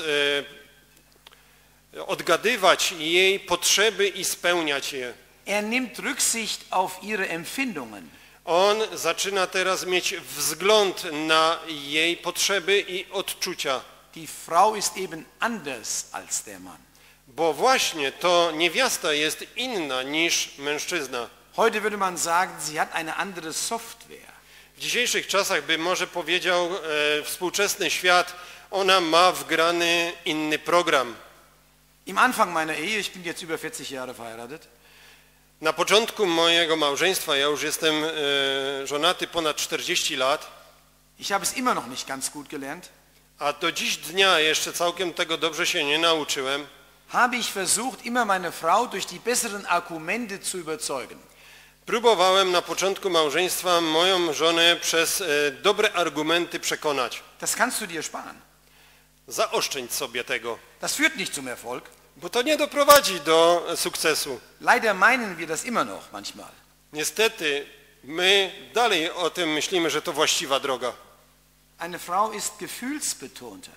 e, odgadywać jej potrzeby i spełniać je. Er nimmt Rücksicht auf ihre Empfindungen. On zaczyna teraz mieć wzgląd na jej potrzeby i odczucia, Die Frau ist eben anders als der Mann. bo właśnie to niewiasta jest inna niż mężczyzna. Heute würde man sagen, sie hat eine andere Software. W dzisiejszych czasach by może powiedział e, współczesny świat, ona ma wgrany inny program. Im Anfang meiner Ehe, ich bin jetzt über vierzig Jahre verheiratet, Na początku mojego małżeństwa, ja już jestem e, żonaty ponad czterdzieści lat, ich habe es immer noch nicht ganz gut gelernt, a do dziś dnia jeszcze całkiem tego dobrze się nie nauczyłem, habe ich versucht, immer meine Frau durch die besseren Argumente zu überzeugen. próbowałem na początku małżeństwa moją żonę przez e, dobre argumenty przekonać. Das kannst du dir sparen. Zaoszczędź sobie tego, Das führt nicht zum Erfolg. bo to nie doprowadzi do sukcesu. Leider meinen wir das immer noch manchmal. Niestety my dalej o tym myślimy, że to właściwa droga, Eine Frau ist gefühlsbetonter.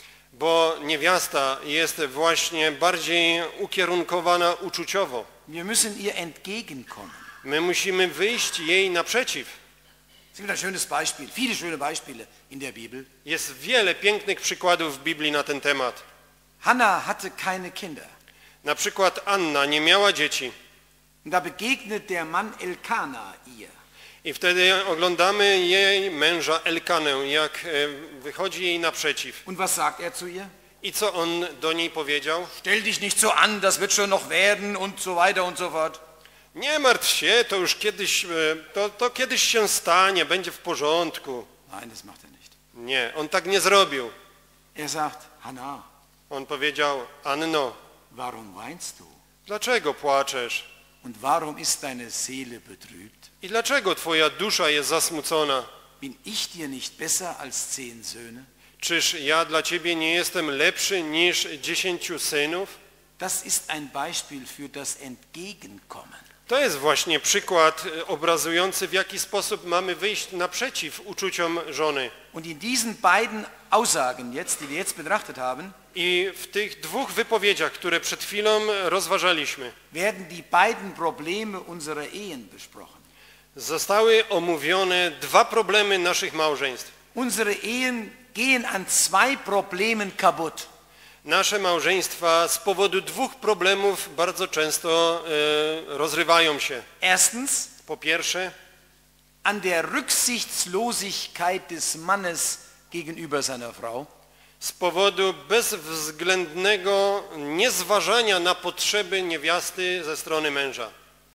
bo niewiasta jest właśnie bardziej ukierunkowana uczuciowo. Wir müssen ihr entgegenkommen. My musimy wyjść jej naprzeciw. Es gibt ein schönes Beispiel, viele schöne Beispiele in der Bibel. Jest wiele pięknych przykładów w Biblii na ten temat. Hannah hatte keine Kinder. Na przykład Anna nie miała dzieci Und da begegnet der Mann Elkana ihr. i wtedy oglądamy jej męża Elkanę, jak e, wychodzi jej naprzeciw. Und was sagt er zu ihr? I co on do niej powiedział? Stell dich nicht so an, das wird schon noch werden und so weiter und so fort. Nie martw się, to już kiedyś, e, to, to kiedyś się stanie, będzie w porządku. Nein, das macht er nicht. Nie, on tak nie zrobił. Er sagt, Hannah, On powiedział, Anno, warum weinst du? dlaczego płaczesz? Und warum ist deine Seele betrübt? I dlaczego twoja dusza jest zasmucona? Bin ich dir nicht besser als zehn Söhne? Czyż ja dla ciebie nie jestem lepszy niż dziesięciu synów? Das ist ein Beispiel für das Entgegenkommen. To jest właśnie przykład e, obrazujący, w jaki sposób mamy wyjść naprzeciw uczuciom żony. Und in diesen beiden Aussagen jetzt, die wir jetzt betrachtet haben, I w tych dwóch wypowiedziach, które przed chwilą rozważaliśmy, werden die beiden Probleme unserer Ehen besprochen. zostały omówione dwa problemy naszych małżeństw. Unsere Ehen gehen an zwei Problemen kaputt. Nasze małżeństwa z powodu dwóch problemów bardzo często e, rozrywają się. Erstens, Po pierwsze, an der Rücksichtslosigkeit des Mannes gegenüber seiner Frau. z powodu bezwzględnego niezważania na potrzeby niewiasty ze strony męża.